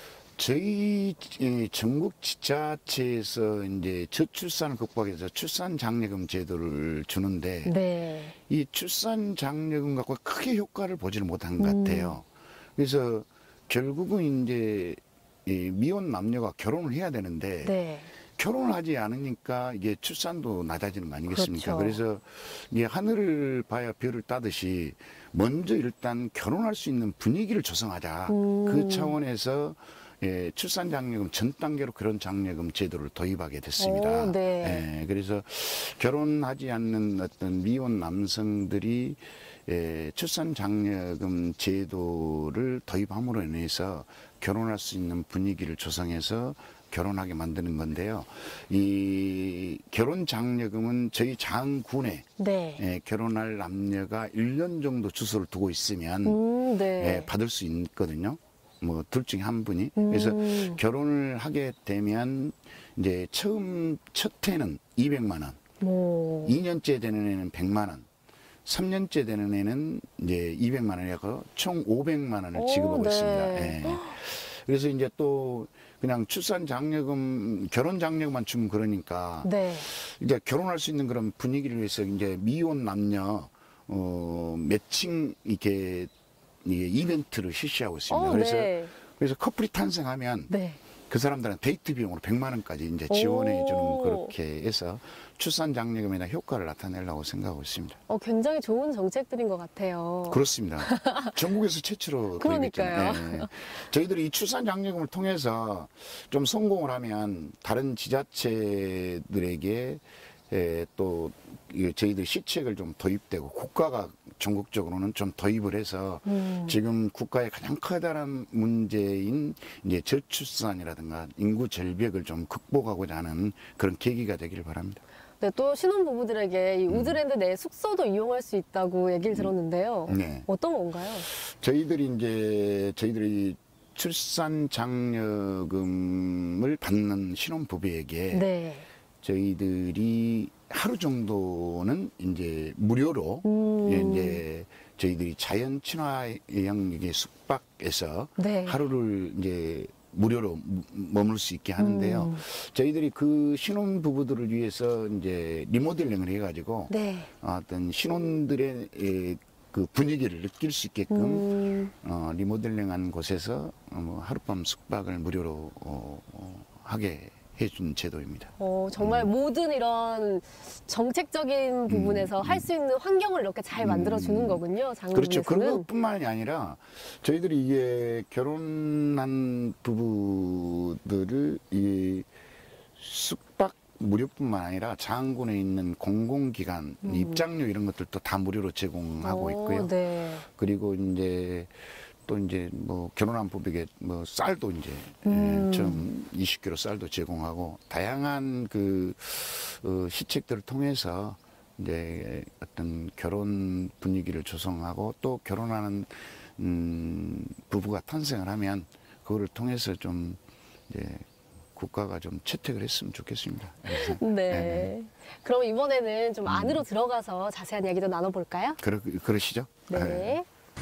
저희 전국 지자체에서 이제 저출산을 극복하기 위해서 출산 장려금 제도를 주는데 네. 이 출산 장려금 갖고 크게 효과를 보지를 못한 것 음. 같아요. 그래서 결국은 이제 이 미혼 남녀가 결혼을 해야 되는데 네. 결혼을 하지 않으니까 이게 출산도 낮아지는 거 아니겠습니까? 그렇죠. 그래서 이게 하늘을 봐야 별을 따듯이 먼저 일단 결혼할 수 있는 분위기를 조성하자. 음. 그 차원에서 예, 출산 장려금 전 단계로 그런 장려금 제도를 도입하게 됐습니다. 오, 네. 예, 그래서 결혼하지 않는 어떤 미혼 남성들이 예, 출산 장려금 제도를 도입함으로 인해서 결혼할 수 있는 분위기를 조성해서 결혼하게 만드는 건데요. 이 결혼 장려금은 저희 장군에 네. 예, 결혼할 남녀가 일 년 정도 주소를 두고 있으면 음, 네. 예, 받을 수 있거든요. 뭐 둘 중에 한 분이. 그래서 음. 결혼을 하게 되면 이제 처음 첫 해는 이백만 원, 오. 이 년째 되는 애는 백만 원, 삼 년째 되는 애는 이제 이백만 원이고 총 오백만 원을 지급하고 오, 네. 있습니다. 예. 그래서 이제 또 그냥 출산 장려금, 결혼 장려금만 주면 그러니까 네. 이제 결혼할 수 있는 그런 분위기를 위해서 이제 미혼 남녀 어, 매칭 이렇게 이 이벤트를 실시하고 있습니다. 오, 그래서 네. 그래서 커플이 탄생하면 네. 그 사람들은 데이트 비용으로 백만 원까지 이제 지원해 주는 그렇게 해서 출산 장려금이나 효과를 나타내려고 생각하고 있습니다. 어, 굉장히 좋은 정책들인 것 같아요. 그렇습니다. 전국에서 최초로 그러니까요. 네. 저희들이 이 출산 장려금을 통해서 좀 성공을 하면 다른 지자체들에게 에, 또 저희들 시책을 좀 도입되고 국가가 전국적으로는 좀 도입을 해서 음. 지금 국가의 가장 커다란 문제인 이제 저출산이라든가 인구 절벽을 좀 극복하고자 하는 그런 계기가 되기를 바랍니다. 네, 또 신혼부부들에게 이 우드랜드 내 숙소도 이용할 수 있다고 얘기를 들었는데요. 네. 어떤 건가요? 저희들이 이제 저희들이 출산 장려금을 받는 신혼부부에게 네. 저희들이 하루 정도는 이제 무료로 음. 예, 이제 저희들이 자연 친화형 이게 숙박에서 네. 하루를 이제 무료로 머물 수 있게 하는데요. 음. 저희들이 그 신혼 부부들을 위해서 이제 리모델링을 해가지고 네. 어떤 신혼들의 에, 그 분위기를 느낄 수 있게끔 음. 어, 리모델링한 곳에서 어, 뭐 하룻밤 숙박을 무료로 어, 어, 하게 해준 제도입니다. 어, 정말 모든 이런 정책적인 부분에서 할 수 있는 환경을 이렇게 잘 만들어주는 거군요. 그렇죠. 장흥에서는. 그런 것뿐만이 아니라 저희들이 이게 결혼한 부부들을 이 숙박 무료뿐만 아니라 장군에 있는 공공기관 음. 입장료 이런 것들도 다 무료로 제공하고 어, 있고요. 네. 그리고 이제 또 이제 뭐 결혼한 부부에게 뭐 쌀도 이제 음. 예, 좀 이십 킬로그램 쌀도 제공하고 다양한 그 어, 시책들을 통해서 이제 어떤 결혼 분위기를 조성하고 또 결혼하는 음, 부부가 탄생을 하면 그거를 통해서 좀 이제 국가가 좀 채택을 했으면 좋겠습니다. 그래서, 네. 네. 그럼 이번에는 좀 안으로 들어가서 자세한 이야기도 나눠볼까요? 그러, 그러시죠? 네.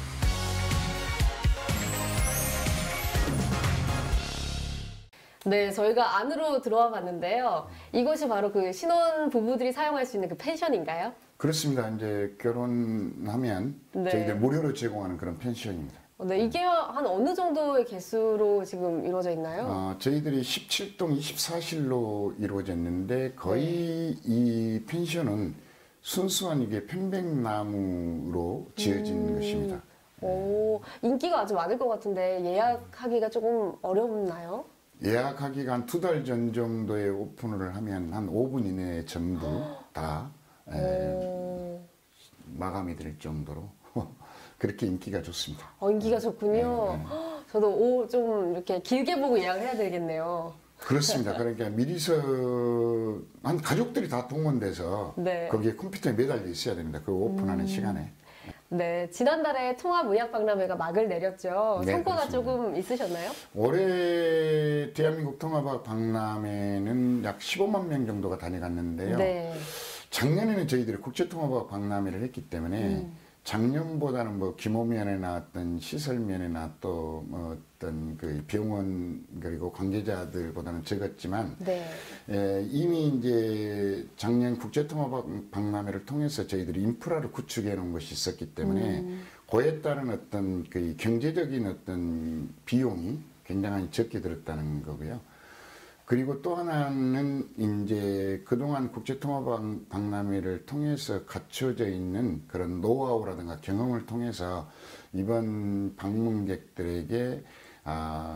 네, 저희가 안으로 들어와 봤는데요. 이곳이 바로 그 신혼 부부들이 사용할 수 있는 그 펜션인가요? 그렇습니다. 이제 결혼하면 네. 저희들 무료로 제공하는 그런 펜션입니다. 어, 네, 이게 한 어느 정도의 개수로 지금 이루어져 있나요? 어, 저희들이 십칠 동 이십사 실로 이루어졌는데 거의 네. 이 펜션은 순수한 이게 편백나무로 지어진 음. 것입니다. 오, 인기가 아주 많을 것 같은데 예약하기가 조금 어렵나요? 예약하기가 한 두 달 전 정도에 오픈을 하면 한 오 분 이내에 전부 다 에, 오, 마감이 될 정도로 그렇게 인기가 좋습니다. 어, 인기가 좋군요. 네, 네. 헉, 저도 오, 좀 이렇게 길게 보고 예약을 해야 되겠네요. 그렇습니다. 그러니까 미리서 한 가족들이 다 동원돼서 네. 거기에 컴퓨터에 매달려 있어야 됩니다. 그 오픈하는 음. 시간에. 네, 지난달에 통합의학박람회가 막을 내렸죠. 네, 성과가 그렇습니다. 조금 있으셨나요? 올해 대한민국 통합학 박람회는 약 십오만 명 정도가 다녀갔는데요. 네. 작년에는 저희들이 국제통합학 박람회를 했기 때문에 음. 작년보다는 뭐 규모면이나 어떤 시설면이나 또 뭐 어떤 그 병원 그리고 관계자들보다는 적었지만 네. 에, 이미 이제 작년 국제통합학 박람회를 통해서 저희들이 인프라를 구축해 놓은 것이 있었기 때문에 음. 그에 따른 어떤 그 경제적인 어떤 비용이 굉장히 적게 들었다는 거고요. 그리고 또 하나는 이제 그동안 국제통합 박람회를 통해서 갖춰져 있는 그런 노하우라든가 경험을 통해서 이번 방문객들에게 아,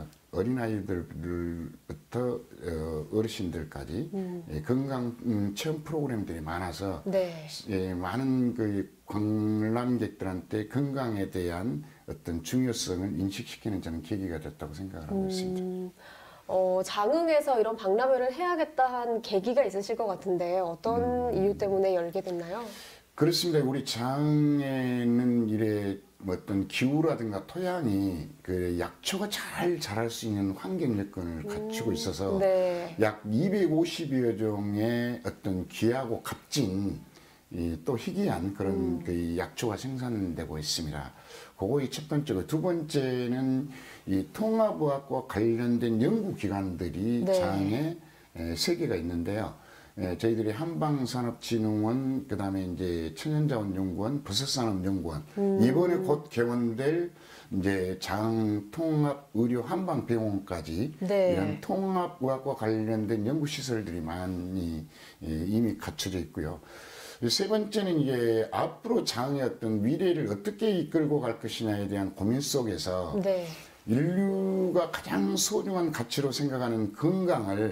어린아이들부터 어르신들까지 음. 예, 건강 음, 체험 프로그램들이 많아서 네. 예, 많은 그 관람객들한테 건강에 대한 어떤 중요성을 인식시키는 저는 계기가 됐다고 생각을 하고 있습니다. 음, 어, 장흥에서 이런 박람회를 해야겠다 한 계기가 있으실 것 같은데 어떤 음. 이유 때문에 열게 됐나요? 그렇습니다. 우리 장흥에는 이래 뭐 어떤 기후라든가 토양이 그 약초가 잘 자랄 수 있는 환경 여건을 갖추고 있어서 네. 약 이백오십여 종의 어떤 귀하고 값진 이 또 희귀한 그런 음. 그 약초가 생산되고 있습니다. 그거이 첫 번째고 두 번째는 이 통합의학과 관련된 연구기관들이 네. 장에 에, 세 개가 있는데요. 에, 저희들이 한방산업진흥원, 그 다음에 이제 천연자원연구원, 버섯산업연구원, 음. 이번에 곧 개원될 이제 장통합의료 한방병원까지 네. 이런 통합의학과 관련된 연구시설들이 많이 에, 이미 갖춰져 있고요. 세 번째는 이게 앞으로 장의 어떤 미래를 어떻게 이끌고 갈 것이냐에 대한 고민 속에서 네. 인류가 가장 소중한 가치로 생각하는 건강을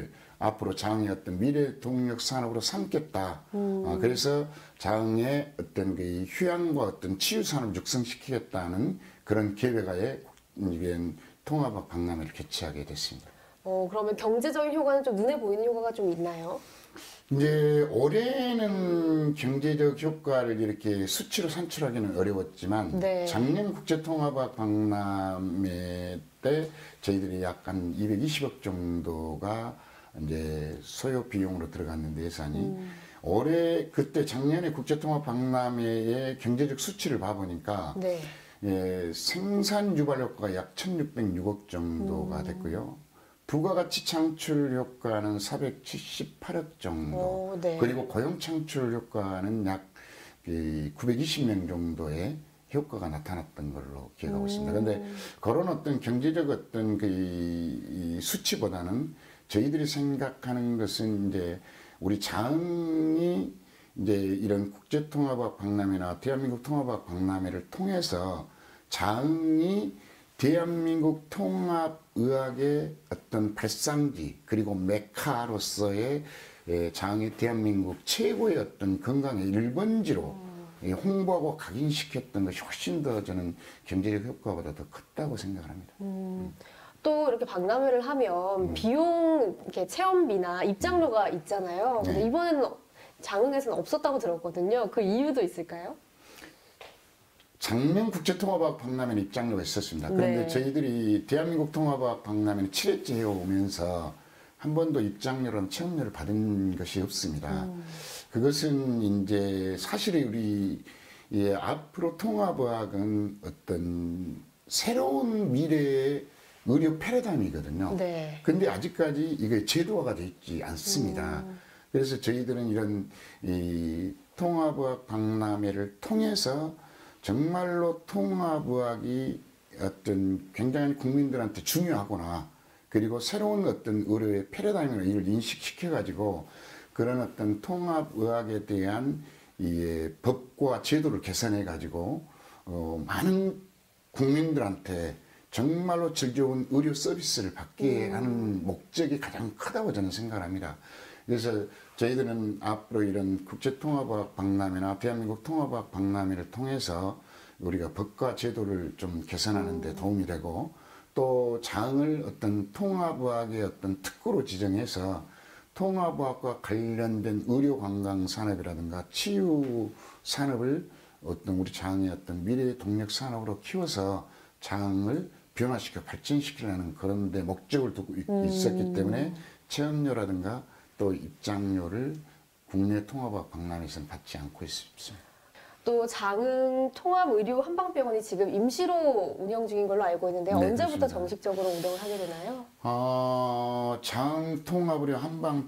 앞으로 장의 어떤 미래 동력 산업으로 삼겠다. 음. 어, 그래서 장의 어떤 그 휴양과 어떤 치유 산업을 육성시키겠다는 그런 계획하에 이게 통합학 박람회를 개최하게 됐습니다. 어, 그러면 경제적인 효과는 좀 눈에 보이는 효과가 좀 있나요? 이제 올해는 경제적 효과를 이렇게 수치로 산출하기는 어려웠지만 네. 작년 국제통합학 박람회 때 저희들이 약간 이백이십억 정도가 이제 소요 비용으로 들어갔는데 예산이 음. 올해 그때 작년에 국제통합 박람회의 경제적 수치를 봐보니까 네. 예, 생산 유발 효과가 약 천육백육억 정도가 됐고요. 부가가치 창출 효과는 사백칠십팔억 정도. 오, 네. 그리고 고용 창출 효과는 약 구백이십 명 정도의 효과가 나타났던 걸로 기억하고 있습니다. 그런데 그런 어떤 경제적 어떤 그 이 수치보다는 저희들이 생각하는 것은 이제 우리 장이 이제 이런 국제통합학 박람회나 대한민국 통합학 박람회를 통해서 장이 대한민국 통합의학의 어떤 발상지 그리고 메카로서의 장이 대한민국 최고의 어떤 건강의 일 번지로 홍보하고 각인시켰던 것이 훨씬 더 저는 경제적 효과보다 더 컸다고 생각을 합니다. 음. 또 이렇게 박람회를 하면 음. 비용 이렇게 체험비나 입장료가 있잖아요. 근데 네. 이번에는 장흥에서는 없었다고 들었거든요. 그 이유도 있을까요? 작년 국제통합학 박람회는 입장료가 있었습니다. 그런데 네. 저희들이 대한민국 통합학 박람회는 칠 회째 해오면서 한 번도 입장료랑 체험료를 받은 것이 없습니다. 음. 그것은 이제 사실 우리 예, 앞으로 통합의학은 어떤 새로운 미래의 의료 패러다임이거든요. 네. 근데 아직까지 이게 제도화가 되어 있지 않습니다. 음. 그래서 저희들은 이런 이 통합의학 박람회를 통해서 정말로 통합의학이 어떤 굉장히 국민들한테 중요하구나. 그리고 새로운 어떤 의료의 패러다임을 이를 인식시켜가지고 그런 어떤 통합의학에 대한 이 법과 제도를 개선해가지고 어, 많은 국민들한테 정말로 즐거운 의료 서비스를 받게 하는 목적이 가장 크다고 저는 생각합니다. 그래서 저희들은 앞으로 이런 국제통합학 박람회나 대한민국 통합학 박람회를 통해서 우리가 법과 제도를 좀 개선하는 데 도움이 되고 또 장을 어떤 통합의학의 어떤 특구로 지정해서 통합의학과 관련된 의료관광 산업이라든가 치유 산업을 어떤 우리 장의 어떤 미래 동력 산업으로 키워서 장을 변화시켜 발전시키려는 그런 데 목적을 두고 음. 있었기 때문에 체험료라든가 또 입장료를 국내 통합학 박람회에서는 받지 않고 있습니다. 또 장흥 통합의료 한방병원이 지금 임시로 운영 중인 걸로 알고 있는데 네, 언제부터 그렇습니다. 정식적으로 운영을 하게 되나요? 어, 장 통합의료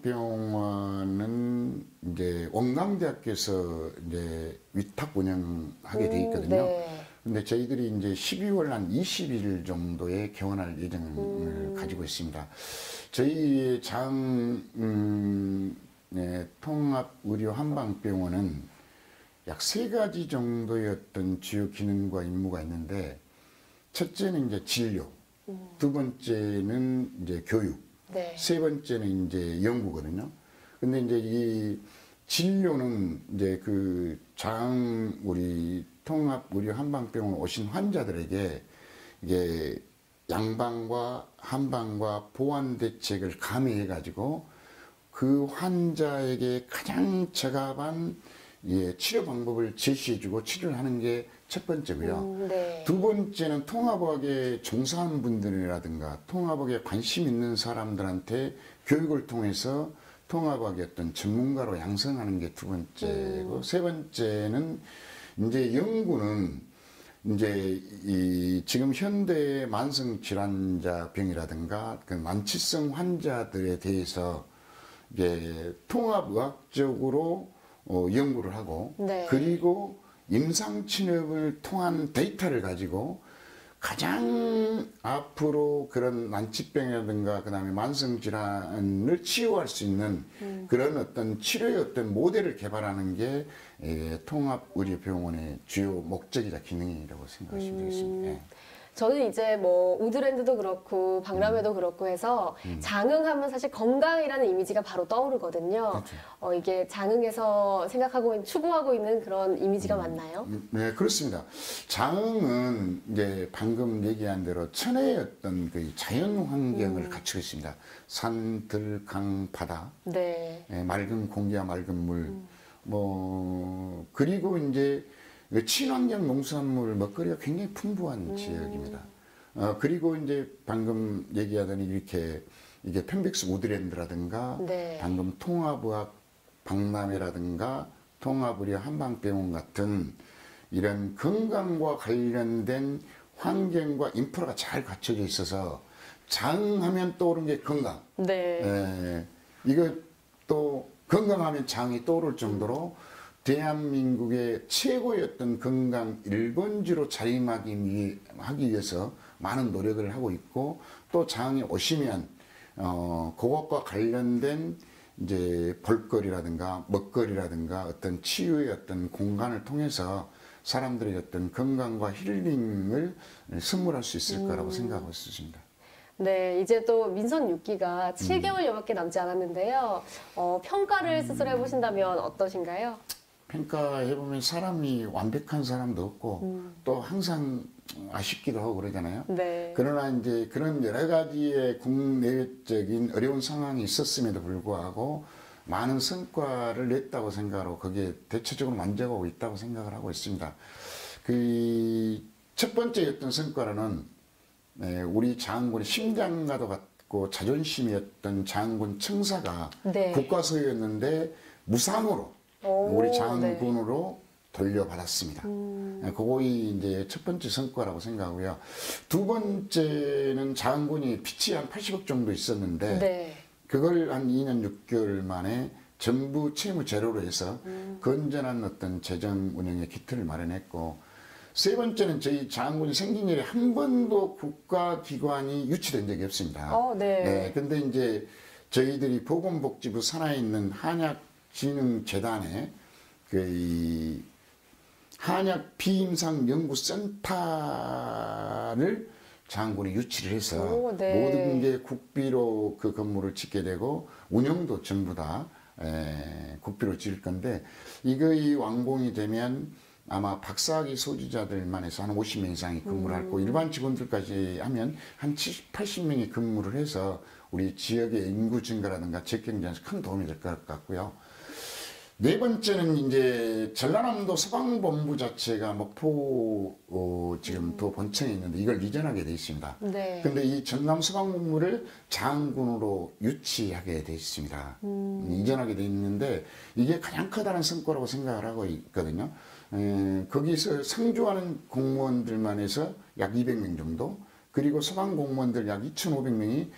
한방병원은 이제 원광대학교에서 이제 위탁 운영하게 돼 있거든요. 음, 네. 근데 저희들이 이제 십이월 한 이십 일 정도에 개원할 예정을 음. 가지고 있습니다. 저희 장 음, 네, 통합의료 한방병원은 약 세 가지 정도의 어떤 주요 기능과 임무가 있는데 첫째는 이제 진료, 음. 두 번째는 이제 교육, 네. 세 번째는 이제 연구거든요. 근데 이제 이 진료는 이제 그 장 우리 통합의료 한방병원 오신 환자들에게 이게 양방과 한방과 보완 대책을 가미해 가지고 그 환자에게 가장 적합한 예, 치료 방법을 제시해주고 치료를 하는 게 첫 번째고요. 음, 네. 두 번째는 통합의학에 종사하는 분들이라든가 통합의학에 관심 있는 사람들한테 교육을 통해서 통합의학의 어떤 전문가로 양성하는 게 두 번째고 음. 세 번째는 이제 연구는 이제 이 지금 현대 만성 질환자 병이라든가 그 만취성 환자들에 대해서 이게 통합의학적으로 어, 연구를 하고 네. 그리고 임상 침입을 통한 데이터를 가지고 가장 앞으로 그런 난치병이라든가 그다음에 만성 질환을 치유할 수 있는 음. 그런 어떤 치료의 어떤 모델을 개발하는 게 에, 통합의료병원의 주요 목적이자 기능이라고 생각하시면 음. 되겠습니다. 예. 저는 이제 뭐 우드랜드도 그렇고 박람회도 그렇고 해서 음. 장흥하면 사실 건강이라는 이미지가 바로 떠오르거든요. 그렇죠. 어, 이게 장흥에서 생각하고 있는, 추구하고 있는 그런 이미지가 맞나요? 음, 네, 그렇습니다. 장흥은 이제 방금 얘기한 대로 천혜의 어떤 그 자연 환경을 음. 갖추고 있습니다. 산, 들, 강, 바다, 네. 예, 맑은 공기와 맑은 물, 음. 뭐 그리고 이제 그 친환경 농산물 먹거리가 굉장히 풍부한 음. 지역입니다. 어, 그리고 이제 방금 얘기하더니 이렇게 이게 편백스 우드랜드라든가 네. 방금 통합의학 박람회라든가 통합의료 한방병원 같은 이런 건강과 관련된 환경과 인프라가 잘 갖춰져 있어서 장하면 떠오르는 게 건강. 네. 예, 이거 또 건강하면 장이 떠오를 정도로 대한민국의 최고의 어떤 건강 일 번지로 자리매김하기 위해서 많은 노력을 하고 있고 또 장에 오시면 어, 그것과 관련된 이제 볼거리라든가 먹거리라든가 어떤 치유의 어떤 공간을 통해서 사람들의 어떤 건강과 힐링을 선물할 수 있을 거라고 음. 생각하고 있습니다. 네, 이제 또 민선 육 기가 칠 개월여밖에 남지 않았는데요. 어, 평가를 스스로 해보신다면 어떠신가요? 평가해보면 사람이 완벽한 사람도 없고 음. 또 항상 아쉽기도 하고 그러잖아요. 네. 그러나 이제 그런 여러 가지의 국내외적인 어려운 상황이 있었음에도 불구하고 많은 성과를 냈다고 생각하고 거기에 대체적으로 만족하고 있다고 생각을 하고 있습니다. 그 첫 번째였던 성과로는 우리 장군의 심장과도 같고 자존심이었던 장군 청사가 네. 국가소유였는데 무상으로 오, 우리 네. 장군으로 돌려받았습니다. 음. 그거이 이제 첫 번째 성과라고 생각하고요. 두 번째는 장군이 빚이 한 팔십억 정도 있었는데 네. 그걸 한 이 년 육 개월 만에 전부 채무 제로로 해서 음. 건전한 어떤 재정 운영의 기틀을 마련했고 세 번째는 저희 장군이 생긴 일에 한 번도 국가기관이 유치된 적이 없습니다. 어, 네. 네, 근데 이제 저희들이 보건복지부 산하에 있는 한약진흥재단에 그 이 한약 비임상 연구센터를 장군이 유치를 해서 오, 네. 모든 게 국비로 그 건물을 짓게 되고 운영도 전부 다 에, 국비로 지을 건데 이거이 완공이 되면 아마 박사학위 소지자들만 해서 한 오십 명 이상이 근무를 음. 하고 일반 직원들까지 하면 한 칠십, 팔십 명이 근무를 해서 우리 지역의 인구 증가라든가 지역 경제에 큰 도움이 될 것 같고요. 네 번째는 이제 전라남도 소방본부 자체가 목포 어, 지금 또 본청에 있는데 이걸 이전하게 돼 있습니다. 네. 근데 이 전남 소방본부를 장군으로 유치하게 돼 있습니다. 음. 이전하게 돼 있는데 이게 가장 커다란 성과라고 생각을 하고 있거든요. 에, 거기서 상주하는 공무원들만 해서 약 이백 명 정도, 그리고 소방공무원들 약 이천오백 명이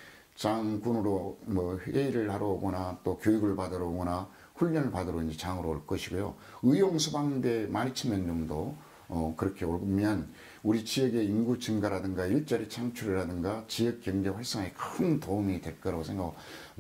장군으로 뭐 회의를 하러 오거나 또 교육을 받으러 오거나 훈련을 받으러 이제 장으로 올 것이고요. 의용소방대 만 이천 명 정도 어, 그렇게 오면 우리 지역의 인구 증가라든가 일자리 창출이라든가 지역 경제 활성화에 큰 도움이 될 거라고 생각하고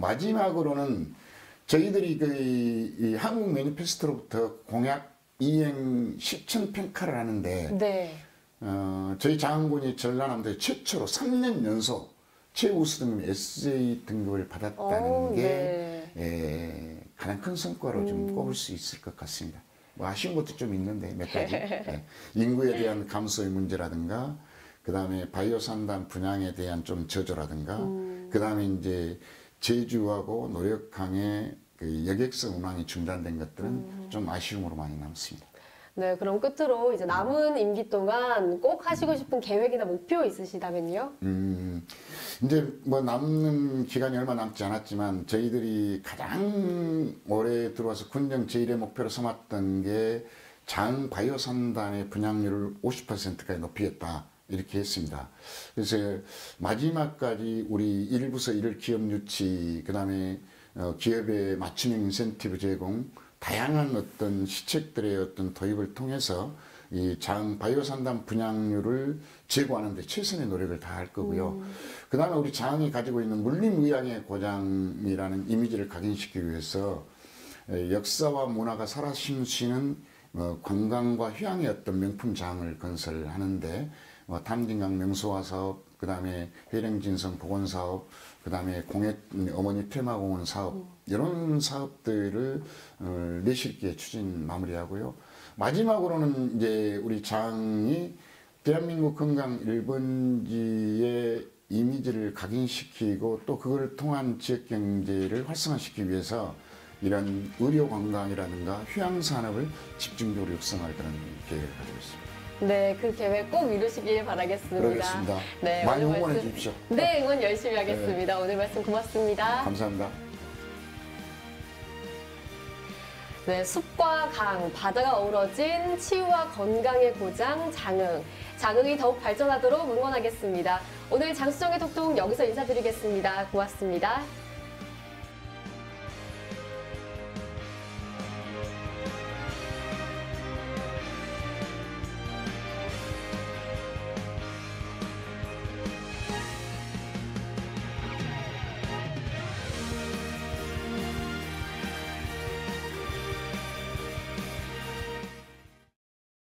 마지막으로는 저희들이 그 이 한국 매니페스토로부터 공약 이행 실천 평가를 하는데 네. 어, 저희 장군이 전라남도에 최초로 삼 년 연속 최우수 등급 에스에이 등급을 받았다는 오, 게 네. 에, 가장 큰 성과로 좀 음. 꼽을 수 있을 것 같습니다. 뭐 아쉬운 것도 좀 있는데 몇 가지 예. 인구에 대한 감소의 문제라든가 그 다음에 바이오 산단 분양에 대한 좀 저조라든가 음. 그 다음에 이제 제주하고 노력항의 그 여객선 운항이 중단된 것들은 음. 좀 아쉬움으로 많이 남습니다. 네, 그럼 끝으로 이제 남은 임기 동안 꼭 하시고 싶은 계획이나 목표 있으시다면요? 음, 이제 뭐 남는 기간이 얼마 남지 않았지만 저희들이 가장 올해 들어와서 군정 제일의 목표로 삼았던 게 장 바이오 산단의 분양률을 오십 퍼센트까지 높이겠다. 이렇게 했습니다. 그래서 마지막까지 우리 일부서 일 기업 유치, 그 다음에 어, 기업의 맞춤형 인센티브 제공, 다양한 어떤 시책들의 어떤 도입을 통해서 이 장 바이오 산단 분양률을 제고하는 데 최선의 노력을 다할 거고요. 음. 그 다음에 우리 장이 가지고 있는 물림의학의 고장이라는 이미지를 각인시키기 위해서 역사와 문화가 살아 숨쉬는 어, 관광과 휴양의 어떤 명품 장을 건설하는데 뭐 탐진강 명소화 사업, 그다음에 해령진성 복원 사업, 그다음에 공예 어머니 테마공원 사업 이런 사업들을 어, 내실있게 추진 마무리하고요. 마지막으로는 이제 우리 장이 대한민국 건강 일 번지의 이미지를 각인시키고 또 그걸 통한 지역 경제를 활성화시키기 위해서 이런 의료 관광이라든가 휴양 산업을 집중적으로 육성할 그런 계획을 가지고 있습니다. 네, 그 계획 꼭 이루시길 바라겠습니다. 그러겠습니다. 네, 많이 오늘 응원해 말씀- 주십시오. 네, 응원 열심히 하겠습니다. 오늘 말씀 고맙습니다. 감사합니다. 네, 숲과 강, 바다가 어우러진 치유와 건강의 고장 장흥. 장흥이 더욱 발전하도록 응원하겠습니다. 오늘 장수정의 톡톡 여기서 인사드리겠습니다. 고맙습니다.